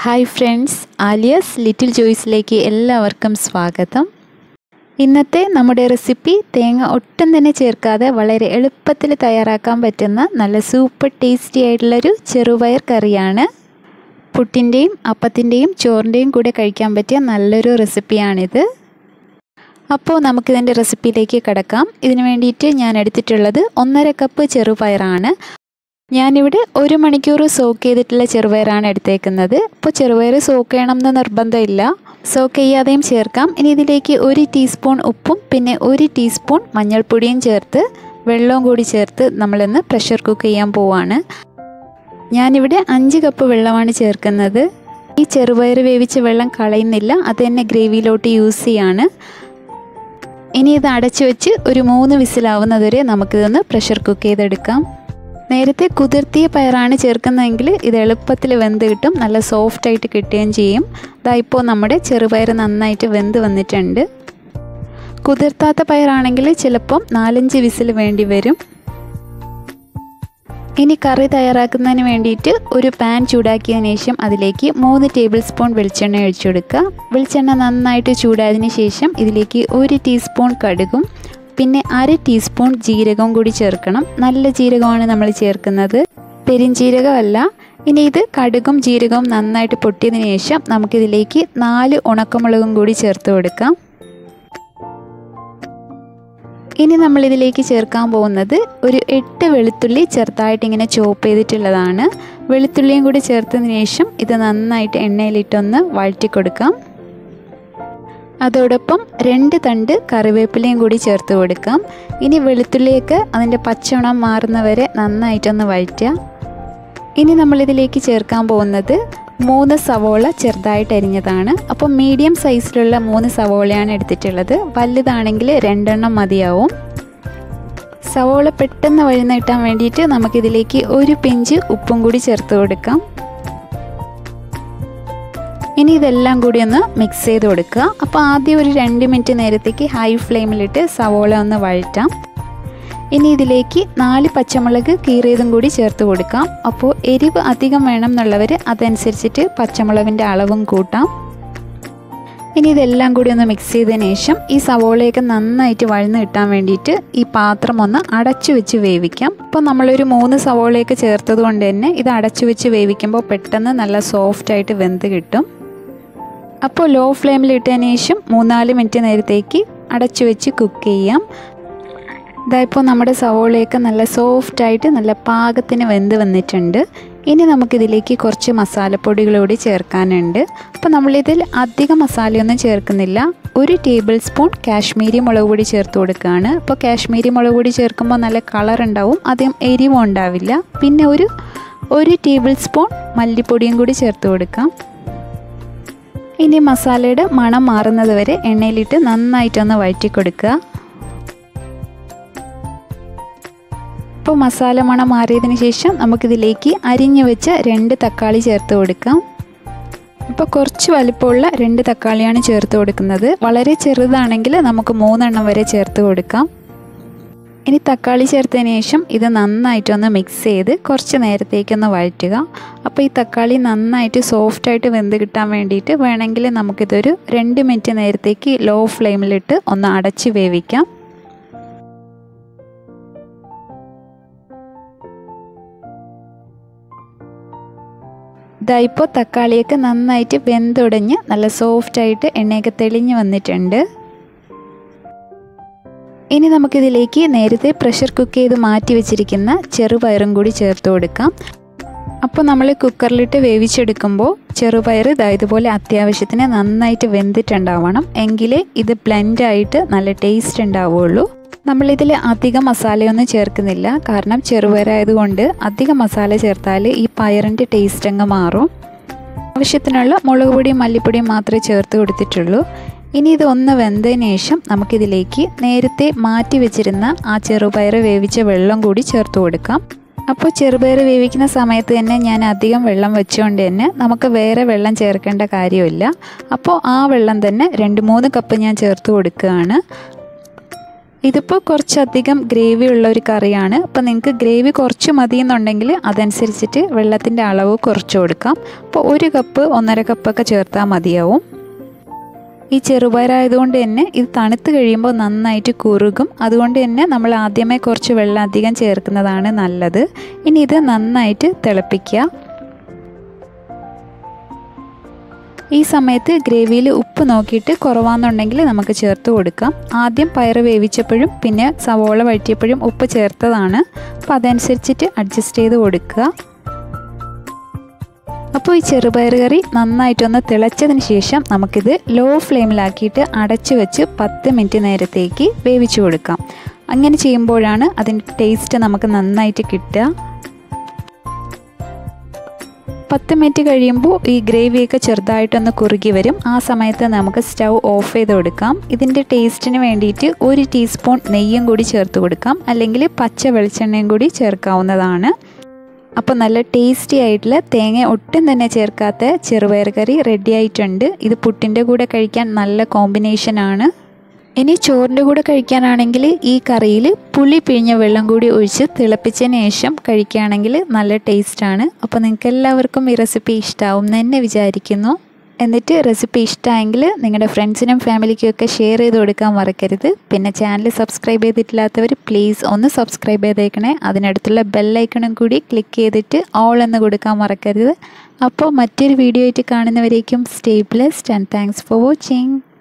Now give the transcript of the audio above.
Hi friends, Aliya's little ജോയ്സിലേക്ക് എല്ലാവർക്കും സ്വാഗതം. ഇന്നത്തെ നമ്മുടെ റെസിപ്പി തേങ്ങ ഒട്ടും തന്നെ ചേർക്കാതെ വളരെ എളുപ്പത്തിൽ തയ്യാറാക്കാൻ പറ്റുന്ന നല്ല സൂപ്പർ ടേസ്റ്റി ആയിട്ടുള്ളൊരു ചെറുപയർ കറിയാണ്. പുട്ടിൻ്റെയും അപ്പത്തിൻ്റെയും ചോറിൻ്റെയും കൂടെ കഴിക്കാൻ പറ്റിയ നല്ലൊരു റെസിപ്പിയാണിത്. അപ്പോൾ നമുക്കിതിൻ്റെ റെസിപ്പിയിലേക്ക് കിടക്കാം. ഇതിന് വേണ്ടിയിട്ട് ഞാൻ എടുത്തിട്ടുള്ളത് 1.5 കപ്പ് ചെറുപയറാണ്. ഞാനിവിടെ 1 മണിക്കൂർ സോക്ക് ചെയ്തിട്ടുള്ള ചെറുപയറാണ് എടുത്തേക്കുന്നത്. അപ്പോൾ ചെറുപയർ സോക്ക് ചെയ്യണമെന്ന് നിർബന്ധമില്ല, സോക്ക് ചെയ്യാതെയും ചേർക്കാം. ഇനി ഇതിലേക്ക് 1 ടീസ്പൂൺ ഉപ്പും പിന്നെ 1 ടീസ്പൂൺ മഞ്ഞൾപ്പൊടിയും ചേർത്ത് വെള്ളവും കൂടി ചേർത്ത് നമ്മളിന്ന് പ്രഷർ കുക്ക് ചെയ്യാൻ പോവാണ്. ഞാനിവിടെ 5 കപ്പ് വെള്ളമാണ് ചേർക്കുന്നത്. ഈ ചെറുപയർ വേവിച്ച വെള്ളം കളയുന്നില്ല, അത് തന്നെ ഗ്രേവിയിലോട്ട് യൂസ് ചെയ്യാണ്. ഇനി ഇത് അടച്ചു വെച്ച് ഒരു 3 വിസിലാവുന്നതുവരെ നമുക്കിതൊന്ന് പ്രഷർ കുക്ക് ചെയ്തെടുക്കാം. നേരത്തെ കുതിർത്തിയ പയറാണ് ചേർക്കുന്നതെങ്കിൽ ഇത് എളുപ്പത്തിൽ വെന്ത് കിട്ടും, നല്ല സോഫ്റ്റായിട്ട് കിട്ടുകയും ചെയ്യും. ഇപ്പോൾ നമ്മുടെ ചെറുപയർ നന്നായിട്ട് വെന്ത് വന്നിട്ടുണ്ട്. കുതിർത്താത്ത പയറാണെങ്കിൽ ചിലപ്പം 4-5 വിസിൽ വേണ്ടി വരും. ഇനി കറി തയ്യാറാക്കുന്നതിന് വേണ്ടിയിട്ട് ഒരു പാൻ ചൂടാക്കിയതിന് ശേഷം അതിലേക്ക് 3 ടേബിൾ സ്പൂൺ വെളിച്ചെണ്ണ ഒഴിച്ചു കൊടുക്കുക. വെളിച്ചെണ്ണ നന്നായിട്ട് ചൂടായതിന് ശേഷം ഇതിലേക്ക് 1 ടീസ്പൂൺ കടുകും പിന്നെ 1/2 ടീസ്പൂൺ ജീരകവും കൂടി ചേർക്കണം. നല്ല ജീരകമാണ് നമ്മൾ ചേർക്കുന്നത്, പെരിഞ്ജീരകമല്ല. ഇനി ഇത് കടുകും ജീരകവും നന്നായിട്ട് പൊട്ടിയതിന് ശേഷം നമുക്കിതിലേക്ക് 4 ഉണക്കമുളകും കൂടി ചേർത്ത് കൊടുക്കാം. ഇനി നമ്മളിതിലേക്ക് ചേർക്കാൻ പോകുന്നത് ഒരു 8 വെളുത്തുള്ളി ചെറുതായിട്ട് ഇങ്ങനെ ചോപ്പ് ചെയ്തിട്ടുള്ളതാണ്. വെളുത്തുള്ളിയും കൂടി ചേർത്തതിന് ശേഷം ഇത് നന്നായിട്ട് എണ്ണയിലിട്ടൊന്ന് വഴറ്റി കൊടുക്കാം. അതോടൊപ്പം 2 തണ്ട് കറിവേപ്പിലയും കൂടി ചേർത്ത് കൊടുക്കാം. ഇനി വെളുത്തുള്ളിയൊക്കെ അതിൻ്റെ പച്ചമണം മാറുന്നവരെ നന്നായിട്ടൊന്ന് വഴറ്റുക. ഇനി നമ്മളിതിലേക്ക് ചേർക്കാൻ പോകുന്നത് 3 സവോള ചെറുതായിട്ട് അരിഞ്ഞതാണ്. അപ്പോൾ മീഡിയം സൈസിലുള്ള 3 സവോളയാണ് എടുത്തിട്ടുള്ളത്. വലുതാണെങ്കിൽ 2 എണ്ണം മതിയാവും. സവോള പെട്ടെന്ന് വഴന്ന് കിട്ടാൻ വേണ്ടിയിട്ട് നമുക്കിതിലേക്ക് 1 പിഞ്ച് ഉപ്പും കൂടി ചേർത്ത് കൊടുക്കാം. ഇനി ഇതെല്ലാം കൂടി ഒന്ന് മിക്സ് ചെയ്ത് കൊടുക്കുക. അപ്പോൾ ആദ്യം ഒരു 2 മിനിറ്റ് നേരത്തേക്ക് ഹൈ ഫ്ലെയിമിലിട്ട് സവോള ഒന്ന് വഴറ്റാം. ഇനി ഇതിലേക്ക് 4 പച്ചമുളക് കീറിയതും കൂടി ചേർത്ത് കൊടുക്കാം. അപ്പോൾ എരിവ് അധികം വേണം എന്നുള്ളവർ അതനുസരിച്ചിട്ട് പച്ചമുളകിൻ്റെ അളവും കൂട്ടാം. ഇനി ഇതെല്ലാം കൂടി ഒന്ന് മിക്സ് ചെയ്തതിന് ശേഷം ഈ സവോളയൊക്കെ നന്നായിട്ട് വഴന്ന് കിട്ടാൻ വേണ്ടിയിട്ട് ഈ പാത്രം ഒന്ന് അടച്ചു വെച്ച് വേവിക്കാം. അപ്പോൾ നമ്മളൊരു 3 സവോളയൊക്കെ ചേർത്തത് കൊണ്ട് തന്നെ ഇത് അടച്ചു വെച്ച് വേവിക്കുമ്പോൾ പെട്ടെന്ന് നല്ല സോഫ്റ്റായിട്ട് വെന്ത് കിട്ടും. അപ്പോൾ ലോ ഫ്ലെയിമിൽ ഇട്ടതിന് ശേഷം 3-4 മിനിറ്റ് നേരത്തേക്ക് അടച്ചു വെച്ച് കുക്ക് ചെയ്യാം. ഇതായിപ്പോൾ നമ്മുടെ സവോളയൊക്കെ നല്ല സോഫ്റ്റായിട്ട് നല്ല പാകത്തിന് വെന്ത് വന്നിട്ടുണ്ട്. ഇനി നമുക്കിതിലേക്ക് കുറച്ച് മസാലപ്പൊടികളൂടി ചേർക്കാനുണ്ട്. അപ്പോൾ നമ്മളിതിൽ അധികം മസാലയൊന്നും ചേർക്കുന്നില്ല. 1 ടേബിൾ സ്പൂൺ കാശ്മീരി മുളക് പൊടി ചേർത്ത് കൊടുക്കുകയാണ്. അപ്പോൾ കാശ്മീരി മുളക് പൊടി ചേർക്കുമ്പോൾ നല്ല കളർ ഉണ്ടാവും, അധികം എരിവും ഉണ്ടാവില്ല. പിന്നെ ഒരു ടേബിൾ സ്പൂൺ മല്ലിപ്പൊടിയും കൂടി ചേർത്ത് കൊടുക്കാം. ഇനി മസാലയുടെ മണം മാറുന്നത് വരെ എണ്ണയിലിട്ട് നന്നായിട്ടൊന്ന് വഴറ്റി കൊടുക്കുക. ഇപ്പോൾ മസാല മണം മാറിയതിന് ശേഷം നമുക്കിതിലേക്ക് അരിഞ്ഞു വെച്ച 2 തക്കാളി ചേർത്ത് കൊടുക്കാം. ഇപ്പോൾ കുറച്ച് വലിപ്പമുള്ള 2 തക്കാളിയാണ് ചേർത്ത് കൊടുക്കുന്നത്. വളരെ ചെറുതാണെങ്കിൽ നമുക്ക് 3 എണ്ണം വരെ ചേർത്ത് കൊടുക്കാം. ഇനി തക്കാളി ചേർത്തതിന് ശേഷം ഇത് നന്നായിട്ടൊന്ന് മിക്സ് ചെയ്ത് കുറച്ച് നേരത്തേക്കൊന്ന് വഴറ്റുക. അപ്പോൾ ഈ തക്കാളി നന്നായിട്ട് സോഫ്റ്റായിട്ട് വെന്ത് കിട്ടാൻ വേണ്ടിയിട്ട് വേണമെങ്കിൽ നമുക്കിതൊരു 2 മിനിറ്റ് നേരത്തേക്ക് ലോ ഫ്ലെയിമിലിട്ട് ഒന്ന് അടച്ച് വേവിക്കാം. ഇപ്പോൾ തക്കാളിയൊക്കെ നന്നായിട്ട് വെന്തുടഞ്ഞ് നല്ല സോഫ്റ്റായിട്ട് എണ്ണയൊക്കെ തെളിഞ്ഞ് വന്നിട്ടുണ്ട്. ഇനി നമുക്കിതിലേക്ക് നേരത്തെ പ്രഷർ കുക്ക് ചെയ്ത് മാറ്റി വെച്ചിരിക്കുന്ന ചെറുപയറും കൂടി ചേർത്ത് കൊടുക്കാം. അപ്പോൾ നമ്മൾ കുക്കറിലിട്ട് വേവിച്ചെടുക്കുമ്പോൾ ചെറുപയർ ഇതുപോലെ അത്യാവശ്യത്തിന് നന്നായിട്ട് വെന്തിട്ടുണ്ടാവണം, എങ്കിലേ ഇത് ബ്ലെൻഡായിട്ട് നല്ല ടേസ്റ്റ് ഉണ്ടാവുകയുള്ളൂ. നമ്മളിതിൽ അധികം മസാലയൊന്നും ചേർക്കുന്നില്ല, കാരണം ചെറുപയറായതുകൊണ്ട് അധികം മസാല ചേർത്താൽ ഈ പയറിൻ്റെ ടേസ്റ്റ് അങ്ങ് മാറും. ആവശ്യത്തിനുള്ള മുളക് പൊടിയും മല്ലിപ്പൊടിയും മാത്രമേ ചേർത്ത് കൊടുത്തിട്ടുള്ളൂ. ഇനി ഇതൊന്ന് വെന്തതിന് ശേഷം നമുക്കിതിലേക്ക് നേരത്തെ മാറ്റി വെച്ചിരുന്ന ആ ചെറുപയർ വേവിച്ച വെള്ളം കൂടി ചേർത്ത് കൊടുക്കാം. അപ്പോൾ ചെറുപയർ വേവിക്കുന്ന സമയത്ത് തന്നെ ഞാൻ അധികം വെള്ളം വെച്ചുകൊണ്ട് തന്നെ നമുക്ക് വേറെ വെള്ളം ചേർക്കേണ്ട കാര്യമില്ല. അപ്പോൾ ആ വെള്ളം തന്നെ 2-3 കപ്പ് ഞാൻ ചേർത്ത് കൊടുക്കുകയാണ്. ഇതിപ്പോൾ കുറച്ചധികം ഗ്രേവി ഉള്ള ഒരു കറിയാണ്. അപ്പോൾ നിങ്ങൾക്ക് ഗ്രേവി കുറച്ച് മതി എന്നുണ്ടെങ്കിൽ അതനുസരിച്ചിട്ട് വെള്ളത്തിൻ്റെ അളവ് കുറച്ച് കൊടുക്കാം. അപ്പോൾ 1 കപ്പ് 1.5 കപ്പൊക്കെ ചേർത്താൽ മതിയാവും. ഈ ചെറുപയറായതുകൊണ്ട് തന്നെ ഇത് തണുത്ത് കഴിയുമ്പോൾ നന്നായിട്ട് കുറുകും. അതുകൊണ്ട് തന്നെ നമ്മൾ ആദ്യമേ കുറച്ച് വെള്ളം അധികം ചേർക്കുന്നതാണ് നല്ലത്. ഇനി ഇത് നന്നായിട്ട് തിളപ്പിക്കുക. ഈ സമയത്ത് ഗ്രേവിയിൽ ഉപ്പ് നോക്കിയിട്ട് കുറവാണെന്നുണ്ടെങ്കിൽ നമുക്ക് ചേർത്ത് കൊടുക്കാം. ആദ്യം പയർ വേവിച്ചപ്പോഴും പിന്നെ സവോള വഴറ്റിയപ്പോഴും ഉപ്പ് ചേർത്തതാണ്. അപ്പോൾ അതനുസരിച്ചിട്ട് അഡ്ജസ്റ്റ് ചെയ്ത് കൊടുക്കുക. അപ്പോൾ ഈ ചെറുപയർ കറി നന്നായിട്ടൊന്ന് തിളച്ചതിന് ശേഷം നമുക്കിത് ലോ ഫ്ലെയിമിലാക്കിയിട്ട് അടച്ചു വെച്ച് 10 മിനിറ്റ് നേരത്തേക്ക് വേവിച്ചു കൊടുക്കാം. അങ്ങനെ ചെയ്യുമ്പോഴാണ് അതിൻ്റെ ടേസ്റ്റ് നമുക്ക് നന്നായിട്ട് കിട്ടുക. 10 മിനിറ്റ് കഴിയുമ്പോൾ ഈ ഗ്രേവിയൊക്കെ ചെറുതായിട്ടൊന്ന് കുറുകി വരും. ആ സമയത്ത് നമുക്ക് സ്റ്റൗ ഓഫ് ചെയ്ത് കൊടുക്കാം. ഇതിൻ്റെ ടേസ്റ്റിന് വേണ്ടിയിട്ട് 1 ടീസ്പൂൺ നെയ്യും കൂടി ചേർത്ത് കൊടുക്കാം. അല്ലെങ്കിൽ പച്ച വെളിച്ചെണ്ണയും കൂടി ചേർക്കാവുന്നതാണ്. അപ്പോൾ നല്ല ടേസ്റ്റി ആയിട്ടുള്ള തേങ്ങ ഒട്ടും തന്നെ ചേർക്കാത്ത ചെറുപയർ കറി റെഡി ആയിട്ടുണ്ട്. ഇത് പുട്ടിൻ്റെ കൂടെ കഴിക്കാൻ നല്ല കോമ്പിനേഷനാണ്. ഇനി ചോറിൻ്റെ കൂടെ കഴിക്കാനാണെങ്കിൽ ഈ കറിയിൽ പുളി പിഴിഞ്ഞ വെള്ളം കൂടി ഒഴിച്ച് തിളപ്പിച്ചതിന് ശേഷം കഴിക്കുകയാണെങ്കിൽ നല്ല ടേസ്റ്റാണ്. അപ്പോൾ നിങ്ങൾക്ക് എല്ലാവർക്കും ഈ റെസിപ്പി ഇഷ്ടമാവും എന്ന് തന്നെ വിചാരിക്കുന്നു. എന്നിട്ട് റെസിപ്പി ഇഷ്ടമായെങ്കിൽ നിങ്ങളുടെ ഫ്രണ്ട്സിനും ഫാമിലിക്കും ഒക്കെ ഷെയർ ചെയ്ത് കൊടുക്കാൻ മറക്കരുത്. പിന്നെ ചാനൽ സബ്സ്ക്രൈബ് ചെയ്തിട്ടില്ലാത്തവർ പ്ലീസ് ഒന്ന് സബ്സ്ക്രൈബ് ചെയ്തേക്കണേ. അതിനടുത്തുള്ള ബെല്ലൈക്കണും കൂടി ക്ലിക്ക് ചെയ്തിട്ട് ഓൾ എന്ന് കൊടുക്കാൻ മറക്കരുത്. അപ്പോൾ മറ്റൊരു വീഡിയോ ആയിട്ട് കാണുന്നവരേക്കും stay blessed and thanks for watching.